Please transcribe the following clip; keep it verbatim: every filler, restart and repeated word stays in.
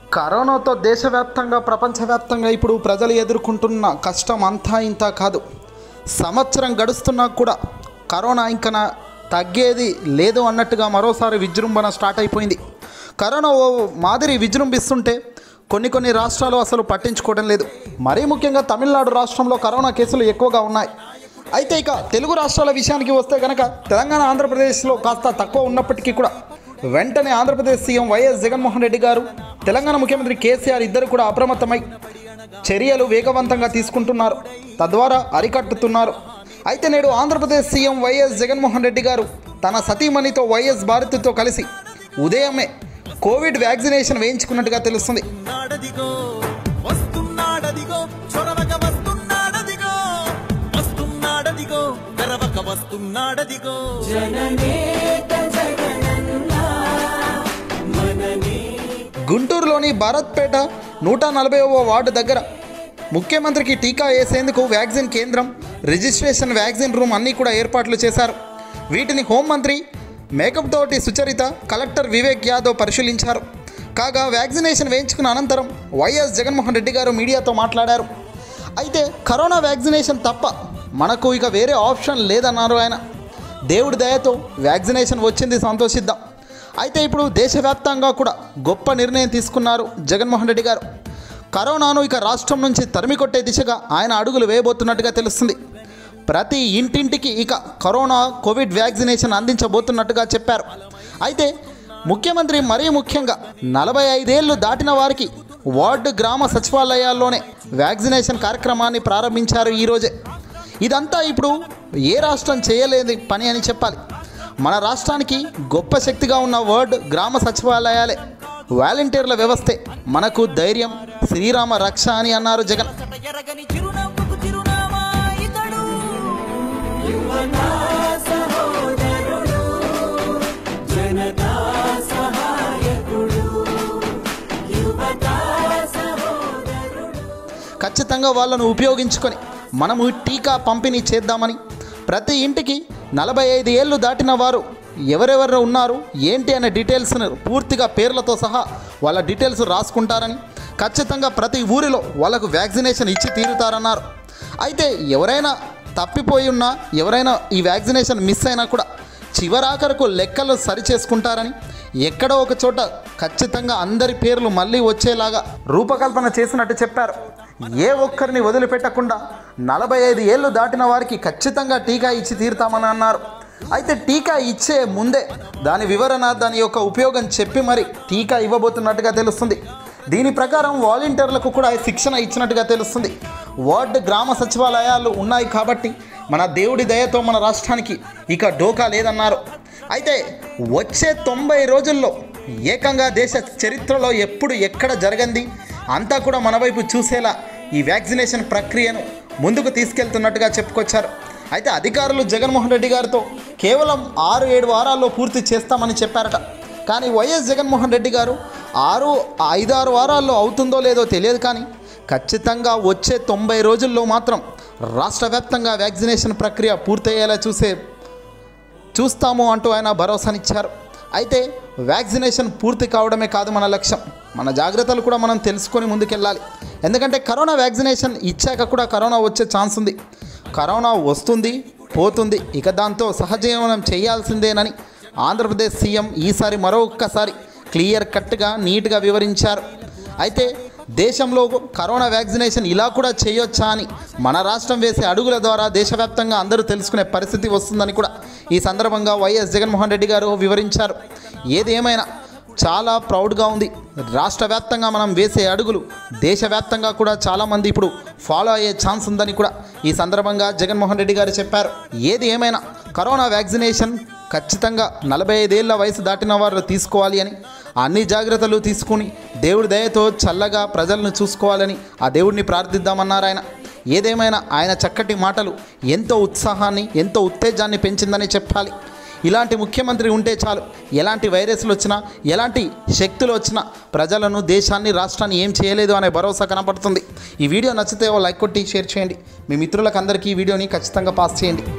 కరోనాతో దేశవ్యాప్తంగా ప్రపంచవ్యాప్తంగా ఇప్పుడు ప్రజలు ఎదుర్కొంటున్న కష్టం అంతా ఇంత కాదు. సంవత్సరం గడుస్తున్నా కూడా కరోనా ఇంకా తగ్గేది లేదు అన్నట్టుగా మరోసారి విజృంభణ స్టార్ట్ అయిపోయింది. కరోనా ఓ మాదిరి విజృంభిస్తుంటే కొన్ని కొన్ని రాష్ట్రాలు అసలు పట్టించుకోవడం లేదు. మరీ ముఖ్యంగా తమిళనాడు రాష్ట్రంలో కరోనా కేసులు ఎక్కువగా ఉన్నాయి. అయితే ఇక తెలుగు రాష్ట్రాల విషయానికి వస్తే కనుక తెలంగాణ ఆంధ్రప్రదేశ్లో కాస్త తక్కువ ఉన్నప్పటికీ కూడా వెంటనే ఆంధ్రప్రదేశ్ సీఎం వైఎస్ జగన్మోహన్ రెడ్డి గారు, తెలంగాణ ముఖ్యమంత్రి కేసీఆర్ ఇద్దరు కూడా అప్రమత్తమై చర్యలు వేగవంతంగా తీసుకుంటున్నారు, తద్వారా అరికట్టుతున్నారు. అయితే నేడు ఆంధ్రప్రదేశ్ సీఎం వైఎస్ జగన్మోహన్ రెడ్డి గారు తన సతీమణితో వైఎస్ భారతితో కలిసి ఉదయమే కోవిడ్ వ్యాక్సినేషన్ వేయించుకున్నట్టుగా తెలుస్తుంది. గుంటూరులోని భారత్పేట నూట నలభైవ వార్డు దగ్గర ముఖ్యమంత్రికి టీకా వేసేందుకు వ్యాక్సిన్ కేంద్రం, రిజిస్ట్రేషన్ వ్యాక్సిన్ రూమ్ అన్నీ కూడా ఏర్పాట్లు చేశారు. వీటిని హోంమంత్రి మేకప్ తోటి సుచరిత, కలెక్టర్ వివేక్ యాదవ్ పరిశీలించారు. కాగా వ్యాక్సినేషన్ వేయించుకున్న అనంతరం వైఎస్ జగన్మోహన్ రెడ్డి గారు మీడియాతో మాట్లాడారు. అయితే కరోనా వ్యాక్సినేషన్ తప్ప మనకు ఇక వేరే ఆప్షన్ లేదన్నారు ఆయన. దేవుడి దయతో వ్యాక్సినేషన్ వచ్చింది, సంతోషిద్దాం. అయితే ఇప్పుడు దేశవ్యాప్తంగా కూడా గొప్ప నిర్ణయం తీసుకున్నారు జగన్మోహన్ రెడ్డి గారు. కరోనాను ఇక రాష్ట్రం నుంచి తరిమికొట్టే దిశగా ఆయన అడుగులు వేయబోతున్నట్టుగా తెలుస్తుంది. ప్రతి ఇంటింటికి ఇక కరోనా కోవిడ్ వ్యాక్సినేషన్ అందించబోతున్నట్టుగా చెప్పారు. అయితే ముఖ్యమంత్రి మరీ ముఖ్యంగా నలభై ఐదేళ్లు దాటిన వారికి వార్డు గ్రామ సచివాలయాల్లోనే వ్యాక్సినేషన్ కార్యక్రమాన్ని ప్రారంభించారు ఈరోజే. ఇదంతా ఇప్పుడు ఏ రాష్ట్రం చేయలేని పని అని చెప్పాలి. మన రాష్ట్రానికి గొప్ప శక్తిగా ఉన్న వార్డు గ్రామ సచివాలయాలే, వాలంటీర్ల వ్యవస్థే మనకు ధైర్యం, శ్రీరామ రక్ష అని అన్నారు జగన్. ఖచ్చితంగా వాళ్ళను ఉపయోగించుకొని మనము టీకా పంపిణీ చేద్దామని, ప్రతి ఇంటికి నలభై ఐదు ఏళ్ళు దాటిన వారు ఎవరెవరు ఉన్నారు ఏంటి అనే డీటెయిల్స్ను పూర్తిగా పేర్లతో సహా వాళ్ళ డీటెయిల్స్ రాసుకుంటారని, ఖచ్చితంగా ప్రతి ఊరిలో వాళ్ళకు వ్యాక్సినేషన్ ఇచ్చి తీరుతారన్నారు. అయితే ఎవరైనా తప్పిపోయి ఉన్నా, ఎవరైనా ఈ వ్యాక్సినేషన్ మిస్ అయినా కూడా చివరాఖరకు లెక్కలు సరిచేసుకుంటారని, ఎక్కడో ఒక చోట ఖచ్చితంగా అందరి పేర్లు మళ్ళీ వచ్చేలాగా రూపకల్పన చేసినట్టు చెప్పారు. ఏ ఒక్కరిని వదిలిపెట్టకుండా నలభై ఐదు ఏళ్ళు దాటిన వారికి ఖచ్చితంగా టీకా ఇచ్చి తీరుతామని అన్నారు. అయితే టీకా ఇచ్చే ముందే దాని వివరణ, దాని యొక్క ఉపయోగం చెప్పి మరి టీకా ఇవ్వబోతున్నట్టుగా తెలుస్తుంది. దీని ప్రకారం వాలంటీర్లకు కూడా శిక్షణ ఇచ్చినట్టుగా తెలుస్తుంది. వార్డు గ్రామ సచివాలయాలు ఉన్నాయి కాబట్టి మన దేవుడి దయతో మన రాష్ట్రానికి ఇక డోకా లేదన్నారు. అయితే వచ్చే తొంభై రోజుల్లో ఏకంగా దేశ చరిత్రలో ఎప్పుడు ఎక్కడ జరగంది అంతా కూడా మన వైపు చూసేలా ఈ వ్యాక్సినేషన్ ప్రక్రియను ముందుకు తీసుకెళ్తున్నట్టుగా చెప్పుకొచ్చారు. అయితే అధికారులు జగన్మోహన్ రెడ్డి గారితో కేవలం ఆరు ఏడు వారాల్లో పూర్తి చేస్తామని చెప్పారట. కానీ వైఎస్ జగన్మోహన్ రెడ్డి గారు ఆరు ఐదు ఆరు వారాల్లో అవుతుందో లేదో తెలియదు, కానీ ఖచ్చితంగా వచ్చే తొంభై రోజుల్లో మాత్రం రాష్ట్ర వ్యాప్తంగా వ్యాక్సినేషన్ ప్రక్రియ పూర్తయ్యేలా చూసే చూస్తాము అంటూ ఆయన భరోసానిచ్చారు. అయితే వ్యాక్సినేషన్ పూర్తి కావడమే కాదు మన లక్ష్యం, మన జాగ్రత్తలు కూడా మనం తెలుసుకొని ముందుకెళ్ళాలి. ఎందుకంటే కరోనా వ్యాక్సినేషన్ ఇచ్చాక కూడా కరోనా వచ్చే ఛాన్స్ ఉంది. కరోనా వస్తుంది, పోతుంది, ఇక దాంతో సహజీవనం చేయాల్సిందేనని ఆంధ్రప్రదేశ్ సీఎం ఈసారి మరొక్కసారి క్లియర్ కట్గా నీట్గా వివరించారు. అయితే దేశంలో కరోనా వ్యాక్సినేషన్ ఇలా కూడా చేయొచ్చా అని మన రాష్ట్రం వేసే అడుగుల ద్వారా దేశవ్యాప్తంగా అందరూ తెలుసుకునే పరిస్థితి వస్తుందని కూడా ఈ సందర్భంగా వైఎస్ జగన్మోహన్ రెడ్డి గారు వివరించారు. ఏది ఏమైనా చాలా ప్రౌడ్గా ఉంది. రాష్ట్ర వ్యాప్తంగా మనం వేసే అడుగులు దేశవ్యాప్తంగా కూడా చాలామంది ఇప్పుడు ఫాలో అయ్యే ఛాన్స్ ఉందని కూడా ఈ సందర్భంగా జగన్మోహన్ రెడ్డి గారు చెప్పారు. ఏది ఏమైనా కరోనా వ్యాక్సినేషన్ ఖచ్చితంగా నలభై ఐదేళ్ల వయసు దాటిన వారు తీసుకోవాలి అని, అన్ని జాగ్రత్తలు తీసుకుని దేవుడి దయతో చల్లగా ప్రజలను చూసుకోవాలని ఆ దేవుడిని ప్రార్థిద్దామన్నారు ఆయన. ఏదేమైనా ఆయన చక్కటి మాటలు ఎంతో ఉత్సాహాన్ని, ఎంతో ఉత్తేజాన్ని పెంచిందని చెప్పాలి. ఇలాంటి ముఖ్యమంత్రి ఉంటే చాలు, ఎలాంటి వైరస్లు వచ్చినా, ఎలాంటి శక్తులు వచ్చినా ప్రజలను, దేశాన్ని, రాష్ట్రాన్ని ఏం చేయలేదు అనే భరోసా కనపడుతుంది. ఈ వీడియో నచ్చితే ఓ లైక్ కొట్టి షేర్ చేయండి. మీ మిత్రులకు అందరికీ ఈ వీడియోని ఖచ్చితంగా పాస్ చేయండి.